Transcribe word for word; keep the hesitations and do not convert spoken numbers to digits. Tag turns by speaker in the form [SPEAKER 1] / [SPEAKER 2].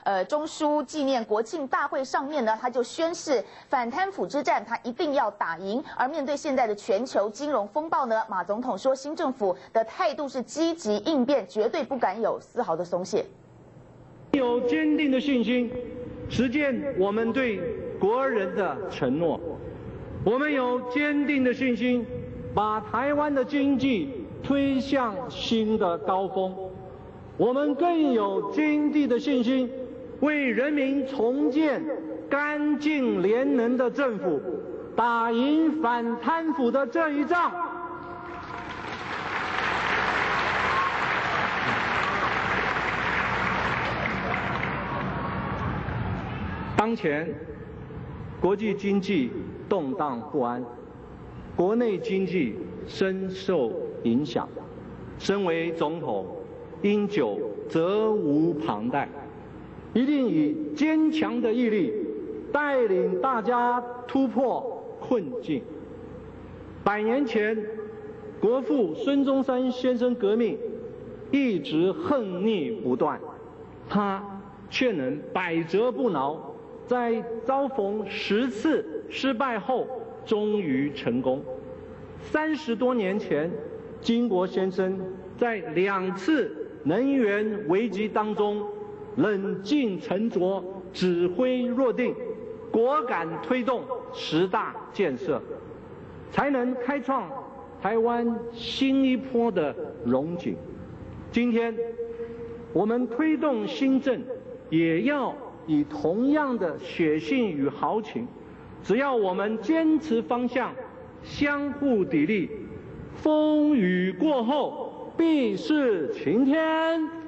[SPEAKER 1] 呃中枢纪念国庆大会上面呢，他就宣示反贪腐之战他一定要打赢。而面对现在的全球金融风暴呢，马总统说新政府的态度是积极应变，绝对不敢有丝毫的松懈。
[SPEAKER 2] 有坚定的信心，实践我们对国人的承诺。我们有坚定的信心，把台湾的经济推向新的高峰。我们更有坚定的信心，为人民重建干净廉能的政府，打赢反贪腐的这一仗。当前，国际经济动荡不安，国内经济深受影响。身为总统，因久责无旁贷，一定以坚强的毅力带领大家突破困境。百年前，国父孙中山先生革命一直横逆不断，他却能百折不挠，在遭逢十次失败后，终于成功。三十多年前，金国先生在两次能源危机当中冷静沉着，指挥若定，果敢推动十大建设，才能开创台湾新一波的荣景。今天，我们推动新政，也要以同样的血性与豪情。只要我们坚持方向，相互砥砺，风雨过后必是晴天。